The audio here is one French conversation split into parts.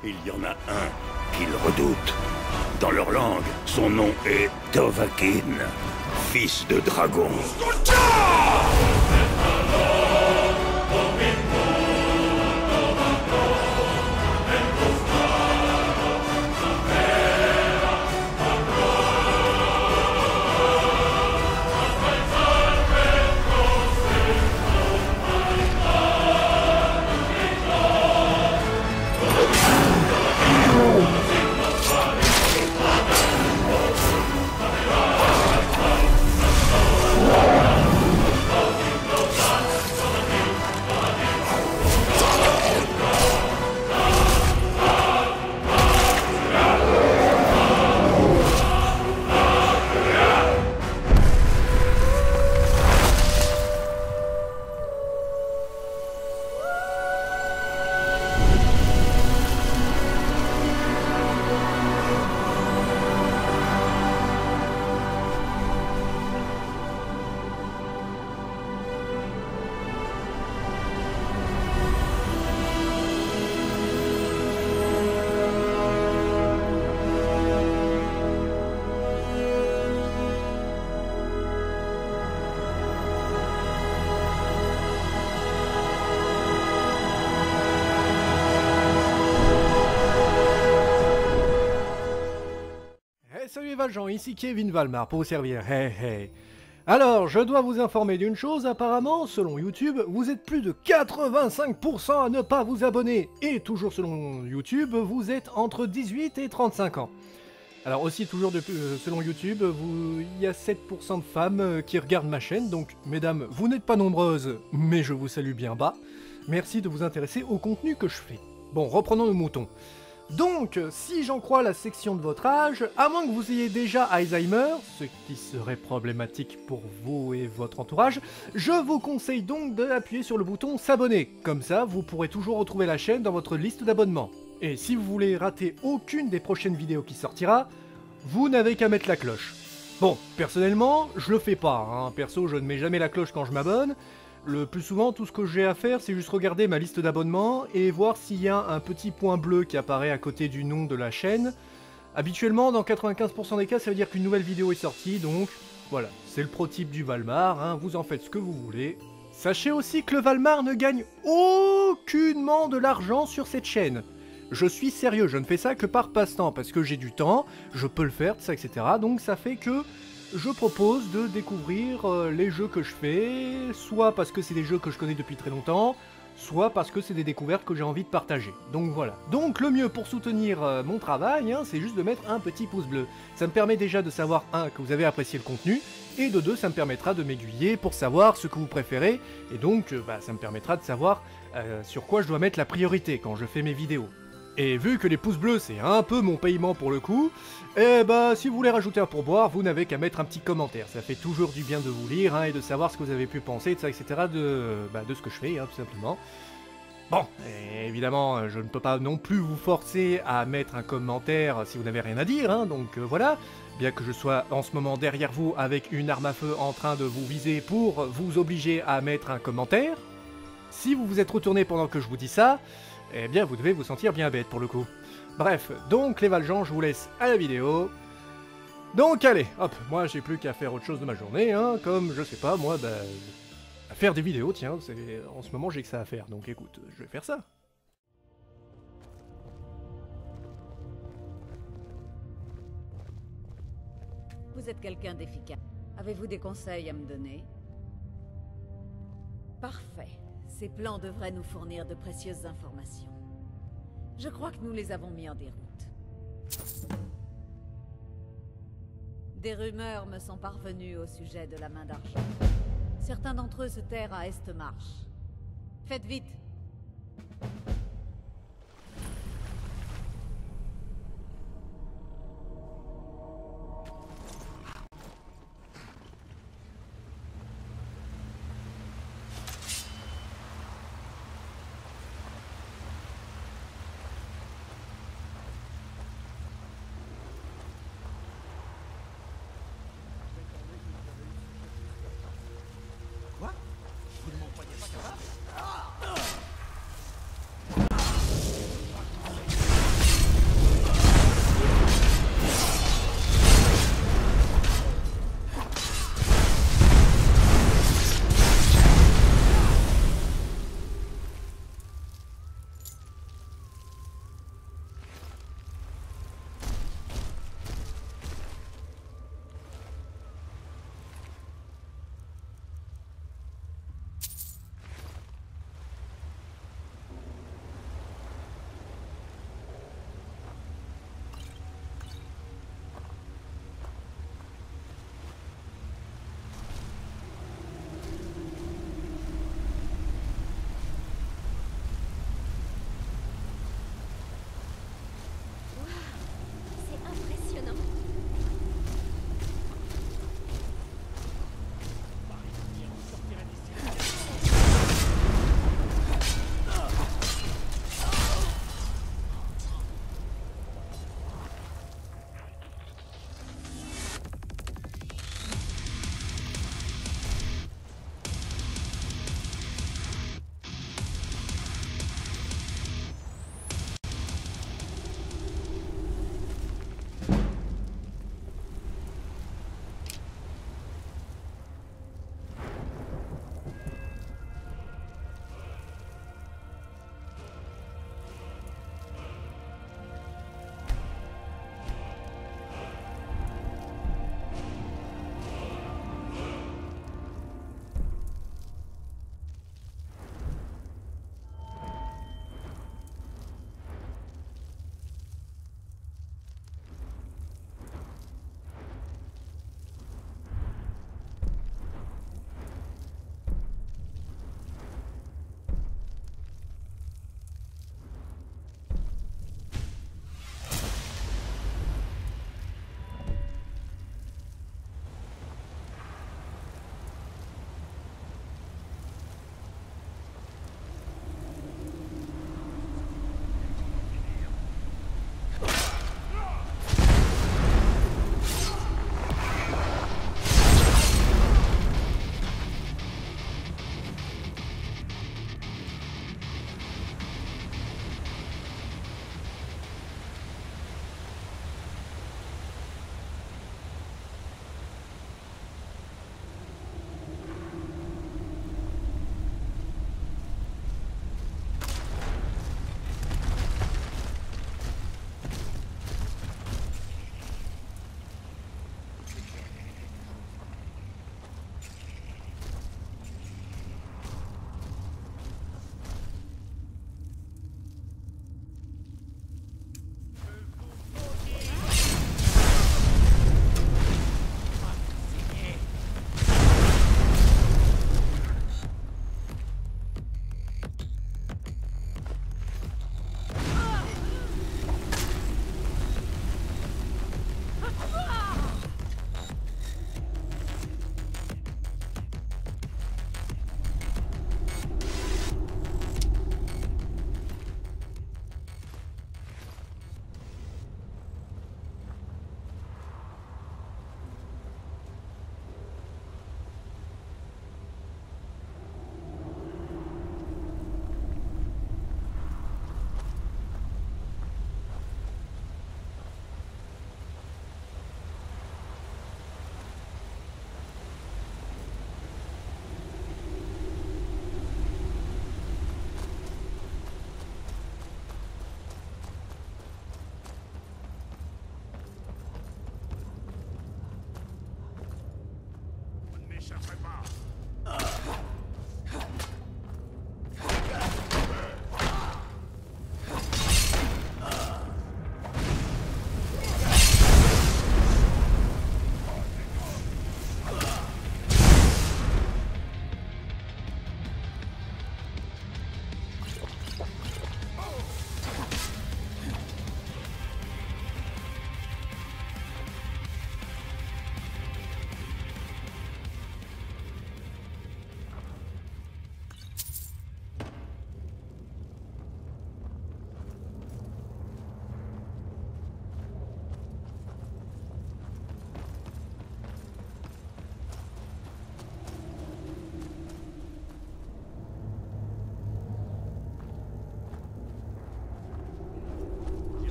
Il y en a un qu'ils redoutent. Dans leur langue, son nom est Dovahkiin, fils de dragon. Salut les Valjean, ici Kevin Valmar pour vous servir, hey hey. Alors, je dois vous informer d'une chose, apparemment, selon YouTube, vous êtes plus de 85% à ne pas vous abonner. Et toujours selon YouTube, vous êtes entre 18 et 35 ans. Alors aussi, toujours selon YouTube, il y a 7% de femmes qui regardent ma chaîne, donc mesdames, vous n'êtes pas nombreuses, mais je vous salue bien bas. Merci de vous intéresser au contenu que je fais. Bon, reprenons nos moutons. Donc, si j'en crois la section de votre âge, à moins que vous ayez déjà Alzheimer, ce qui serait problématique pour vous et votre entourage, je vous conseille donc d'appuyer sur le bouton s'abonner. Comme ça, vous pourrez toujours retrouver la chaîne dans votre liste d'abonnements. Et si vous voulez rater aucune des prochaines vidéos qui sortira, vous n'avez qu'à mettre la cloche. Bon, personnellement, je le fais pas, hein. Perso, je ne mets jamais la cloche quand je m'abonne. Le plus souvent, tout ce que j'ai à faire, c'est juste regarder ma liste d'abonnements et voir s'il y a un petit point bleu qui apparaît à côté du nom de la chaîne. Habituellement, dans 95% des cas, ça veut dire qu'une nouvelle vidéo est sortie, donc voilà, c'est le pro-type du Valmar, hein, vous en faites ce que vous voulez. Sachez aussi que le Valmar ne gagne aucunement de l'argent sur cette chaîne. Je suis sérieux, je ne fais ça que par passe-temps, parce que j'ai du temps, je peux le faire, tout ça, etc. Donc ça fait que je propose de découvrir les jeux que je fais, soit parce que c'est des jeux que je connais depuis très longtemps, soit parce que c'est des découvertes que j'ai envie de partager. Donc voilà. Donc le mieux pour soutenir mon travail, hein, c'est juste de mettre un petit pouce bleu. Ça me permet déjà de savoir, un, que vous avez apprécié le contenu, et de deux, ça me permettra de m'aiguiller pour savoir ce que vous préférez, et donc ça me permettra de savoir sur quoi je dois mettre la priorité quand je fais mes vidéos. Et vu que les pouces bleus c'est un peu mon paiement pour le coup, eh bah si vous voulez rajouter un pourboire, vous n'avez qu'à mettre un petit commentaire. Ça fait toujours du bien de vous lire hein, et de savoir ce que vous avez pu penser, etc. de ce que je fais, hein, tout simplement. Bon, évidemment, je ne peux pas non plus vous forcer à mettre un commentaire si vous n'avez rien à dire, hein, donc voilà. Bien que je sois en ce moment derrière vous avec une arme à feu en train de vous viser pour vous obliger à mettre un commentaire. Si vous vous êtes retourné pendant que je vous dis ça, eh bien vous devez vous sentir bien bête pour le coup. Bref, donc les Valjean, je vous laisse à la vidéo. Donc allez, hop, moi j'ai plus qu'à faire autre chose de ma journée, hein, comme, je sais pas, moi, à faire des vidéos, tiens, en ce moment j'ai que ça à faire, donc écoute, je vais faire ça. Vous êtes quelqu'un d'efficace. Avez-vous des conseils à me donner? Parfait. Ces plans devraient nous fournir de précieuses informations. Je crois que nous les avons mis en déroute. Des rumeurs me sont parvenues au sujet de la main d'argent. Certains d'entre eux se terrent à Estmarche. Faites vite! Quoi? Vous ne m'en croyez pas capable?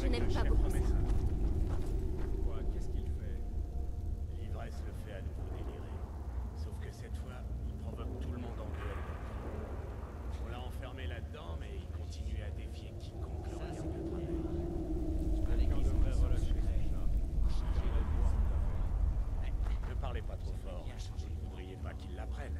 n'aime pas beaucoup ça. Quoi, qu'est-ce qu'il fait? L'ivresse le fait à nouveau délirer. Sauf que cette fois, il provoque tout le monde en duel. On l'a enfermé là-dedans, mais il continue à défier quiconque le regarde de travers. Quelqu'un devrait relâcher ça. J'irai voir tout à fait. Ne parlez pas trop fort. Vous ne voudriez pas qu'il l'apprenne.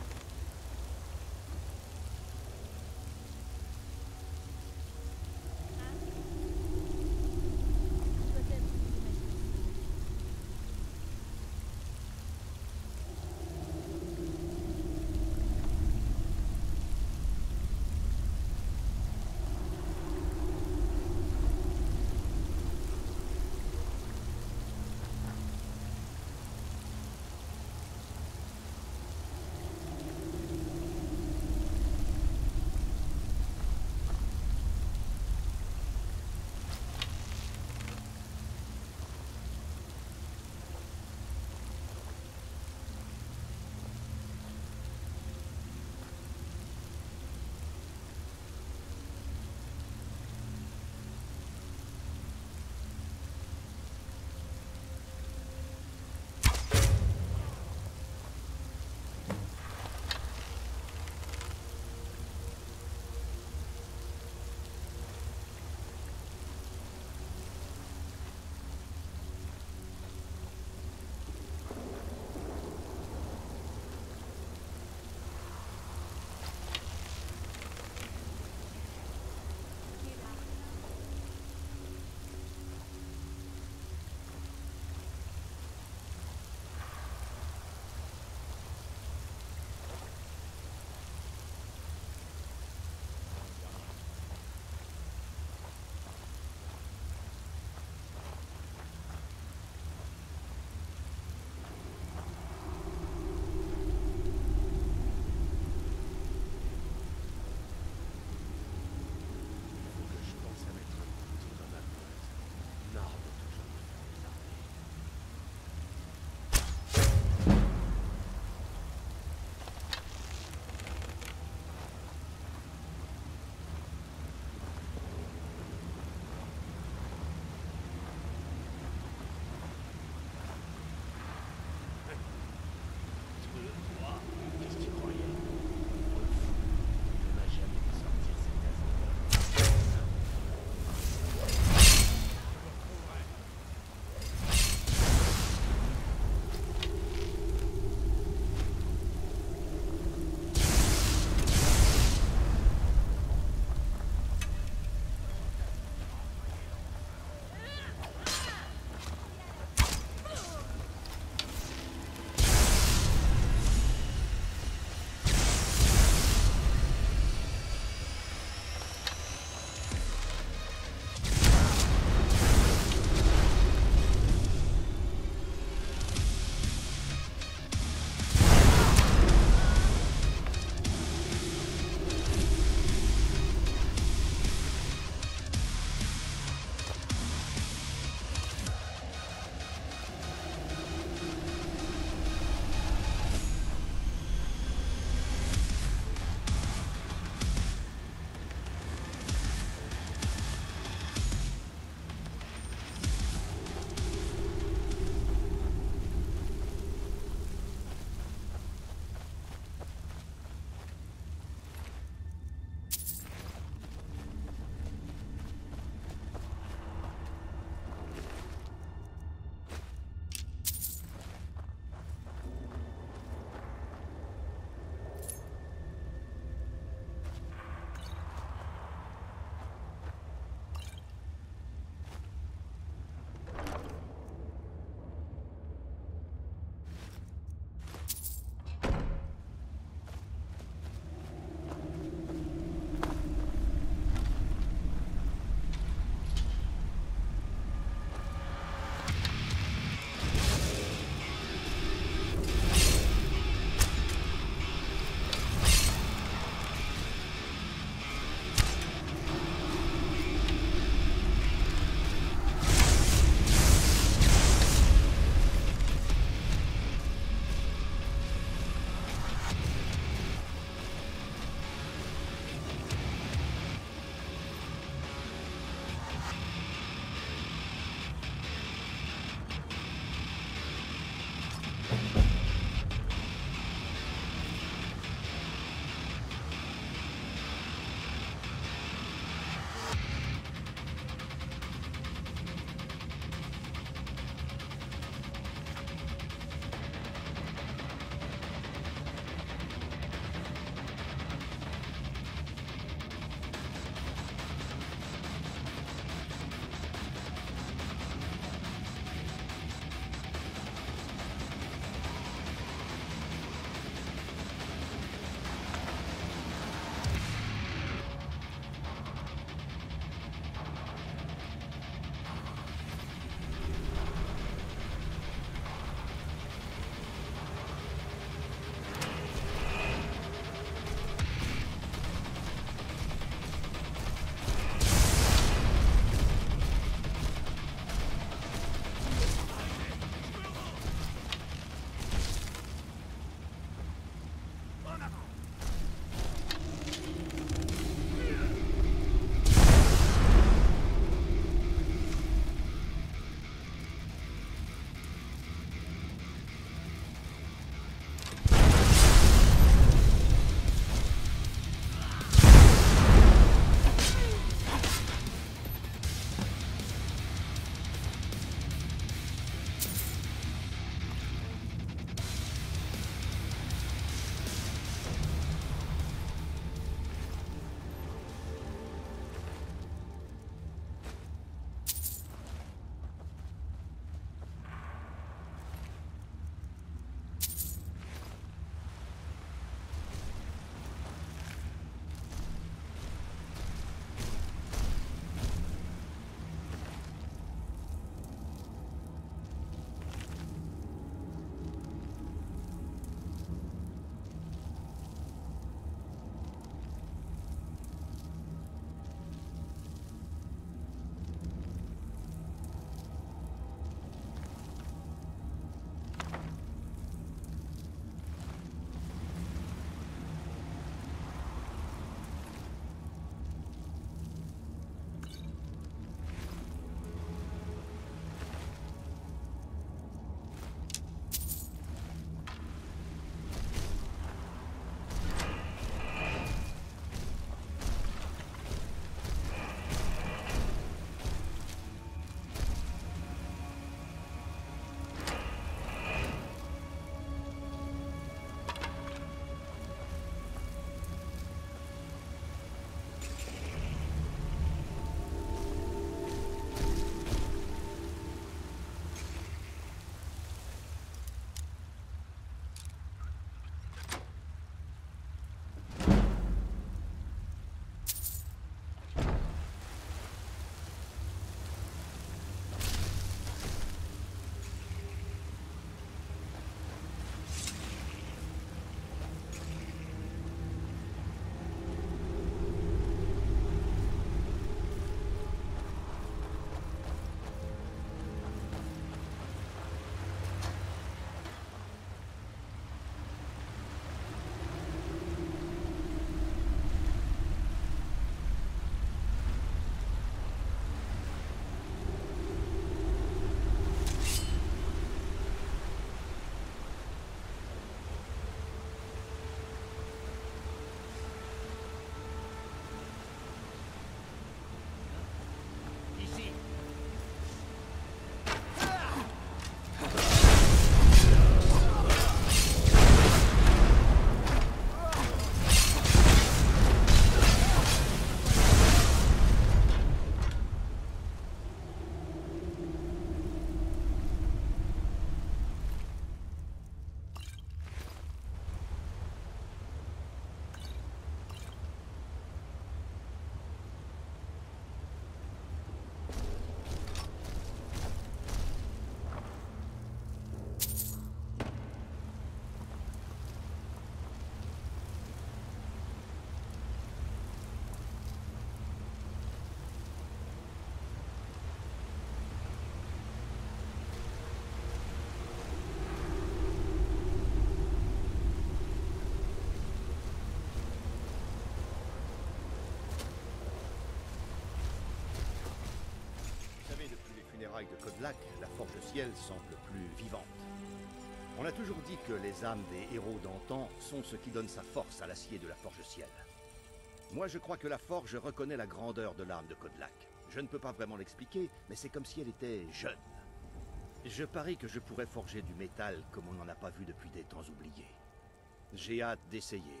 Kodlak, la Forge Ciel semble plus vivante. On a toujours dit que les âmes des héros d'antan sont ce qui donne sa force à l'acier de la Forge Ciel. Moi, je crois que la Forge reconnaît la grandeur de l'âme de Kodlak. Je ne peux pas vraiment l'expliquer, mais c'est comme si elle était jeune. Je parie que je pourrais forger du métal comme on n'en a pas vu depuis des temps oubliés. J'ai hâte d'essayer.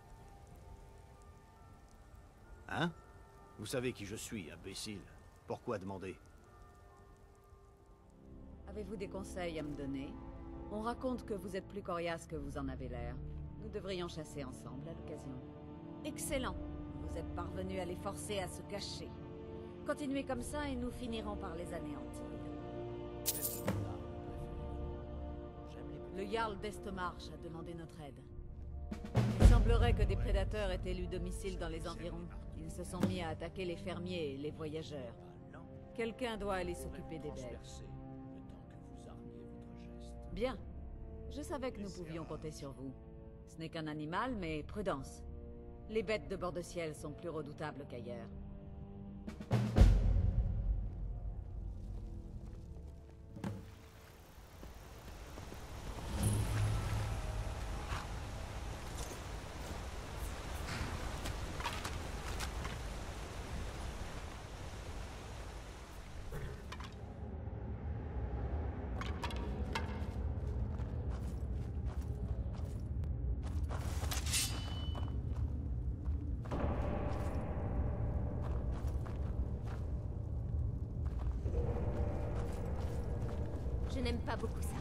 Hein? Vous savez qui je suis, imbécile. Pourquoi demander? Avez-vous des conseils à me donner? On raconte que vous êtes plus coriace que vous en avez l'air. Nous devrions chasser ensemble à l'occasion. Excellent! Vous êtes parvenus à les forcer à se cacher. Continuez comme ça et nous finirons par les anéantir. Le Jarl d'Estmarch a demandé notre aide. Il semblerait que des prédateurs aient élu domicile dans les environs. Ils se sont mis à attaquer les fermiers et les voyageurs. Quelqu'un doit aller s'occuper des bêtes. Bien. Je savais que nous pouvions compter sur vous. Ce n'est qu'un animal, mais prudence. Les bêtes de bord de ciel sont plus redoutables qu'ailleurs. Je n'aime pas beaucoup ça.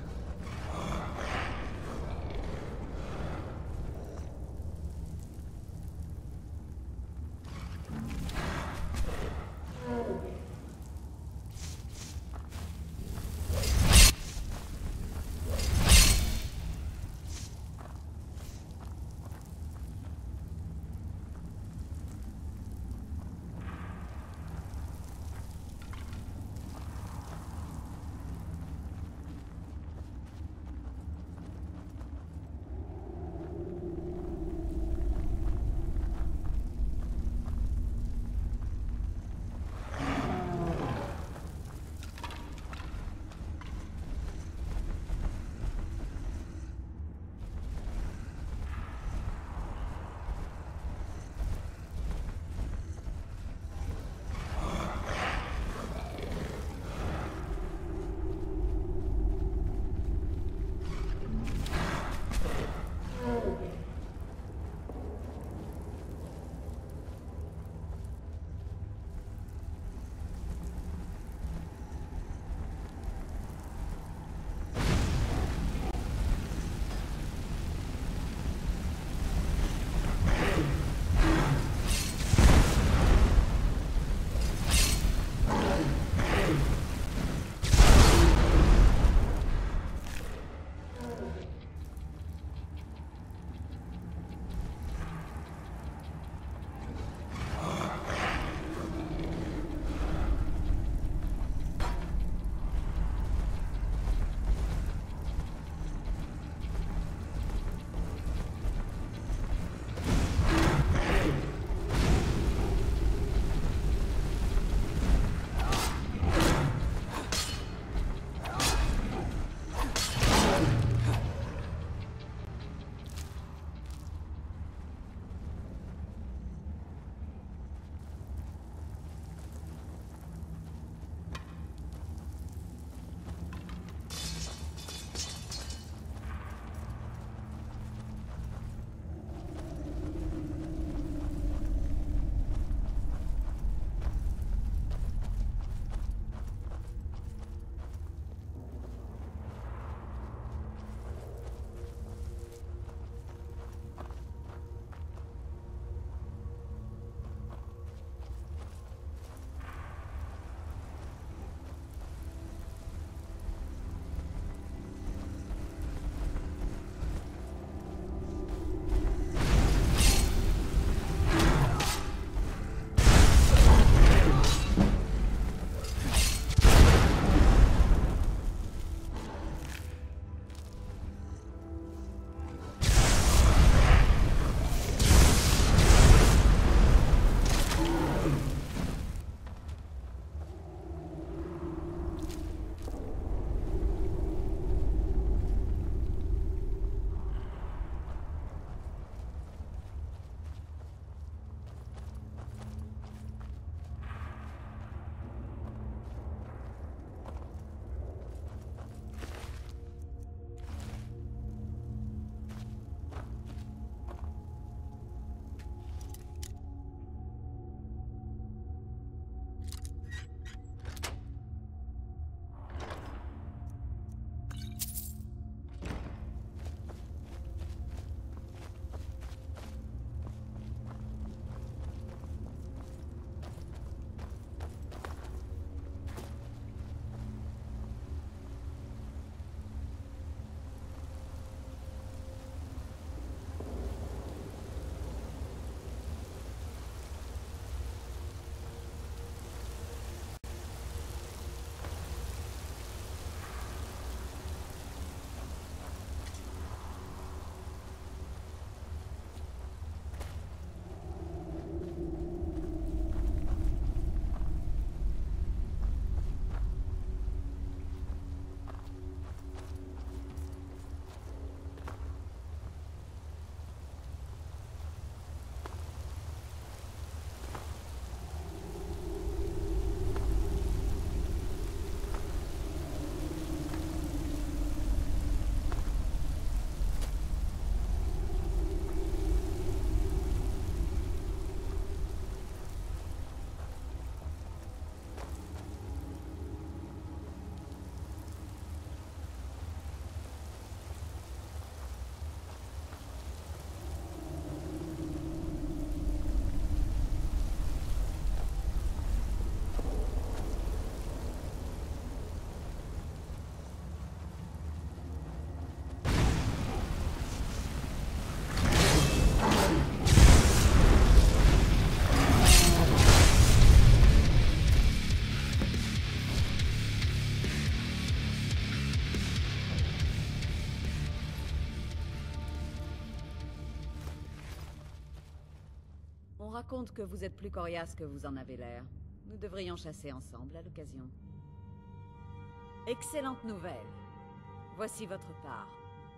raconte que vous êtes plus coriace que vous en avez l'air. Nous devrions chasser ensemble à l'occasion. Excellente nouvelle. Voici votre part.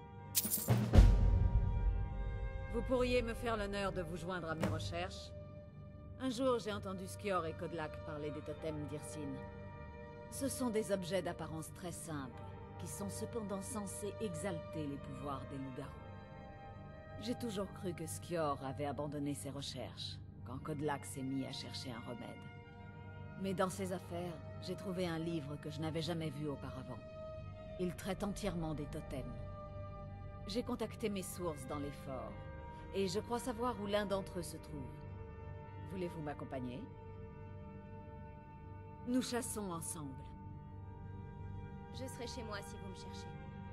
Vous pourriez me faire l'honneur de vous joindre à mes recherches? Un jour, j'ai entendu Skior et Kodlak parler des totems d'Irsine. Ce sont des objets d'apparence très simple, qui sont cependant censés exalter les pouvoirs des loups-garous. J'ai toujours cru que Skior avait abandonné ses recherches, quand Kodlak s'est mis à chercher un remède. Mais dans ses affaires, j'ai trouvé un livre que je n'avais jamais vu auparavant. Il traite entièrement des totems. J'ai contacté mes sources dans les forts, et je crois savoir où l'un d'entre eux se trouve. Voulez-vous m'accompagner? Nous chassons ensemble. Je serai chez moi si vous me cherchez.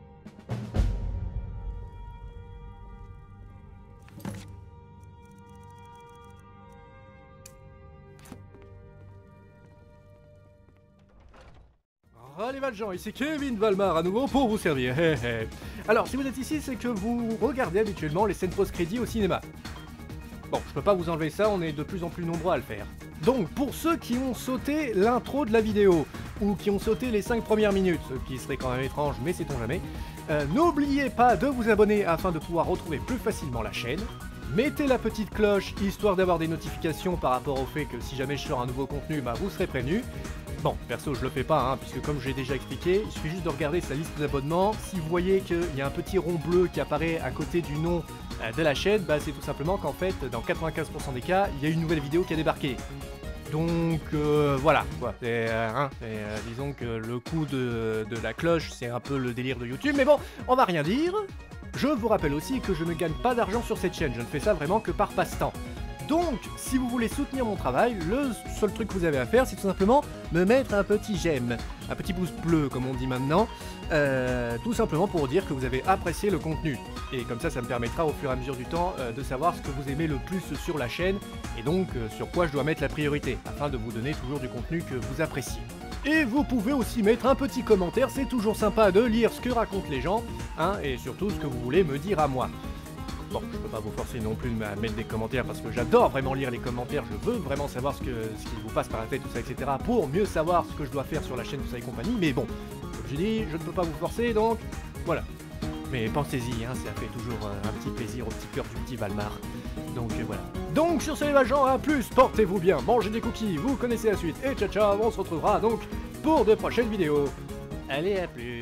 Allez Valjean, ici Kevin Valmar à nouveau pour vous servir. Alors, si vous êtes ici, c'est que vous regardez habituellement les scènes post-crédits au cinéma. Bon, je peux pas vous enlever ça, on est de plus en plus nombreux à le faire. Donc, pour ceux qui ont sauté l'intro de la vidéo, ou qui ont sauté les 5 premières minutes, ce qui serait quand même étrange, mais sait-on jamais, n'oubliez pas de vous abonner afin de pouvoir retrouver plus facilement la chaîne. Mettez la petite cloche, histoire d'avoir des notifications par rapport au fait que si jamais je sors un nouveau contenu, bah vous serez prévenus. Bon, perso je le fais pas, hein, puisque comme j'ai déjà expliqué, il suffit juste de regarder sa liste d'abonnements. Si vous voyez qu'il y a un petit rond bleu qui apparaît à côté du nom de la chaîne, bah c'est tout simplement qu'en fait, dans 95% des cas, il y a une nouvelle vidéo qui a débarqué. Donc voilà, quoi. Disons que le coup de la cloche, c'est un peu le délire de YouTube, mais bon, on va rien dire. Je vous rappelle aussi que je ne gagne pas d'argent sur cette chaîne, je ne fais ça vraiment que par passe-temps. Donc, si vous voulez soutenir mon travail, le seul truc que vous avez à faire, c'est tout simplement me mettre un petit j'aime, un petit pouce bleu comme on dit maintenant, tout simplement pour dire que vous avez apprécié le contenu. Et comme ça, ça me permettra au fur et à mesure du temps de savoir ce que vous aimez le plus sur la chaîne, et donc sur quoi je dois mettre la priorité, afin de vous donner toujours du contenu que vous appréciez. Et vous pouvez aussi mettre un petit commentaire, c'est toujours sympa de lire ce que racontent les gens, hein, et surtout ce que vous voulez me dire à moi. Bon, je peux pas vous forcer non plus à mettre des commentaires parce que j'adore vraiment lire les commentaires, je veux vraiment savoir ce qui vous passe par la tête, tout ça, etc. pour mieux savoir ce que je dois faire sur la chaîne, tout ça et compagnie, mais bon, comme j'ai dit, je ne peux pas vous forcer, donc voilà. Mais pensez-y, hein, ça fait toujours un petit plaisir au petit cœur du petit Valmar. Donc voilà. Donc sur ce les Valjean, à plus, portez-vous bien, mangez des cookies, vous connaissez la suite, et ciao ciao, on se retrouvera donc pour de prochaines vidéos. Allez, à plus.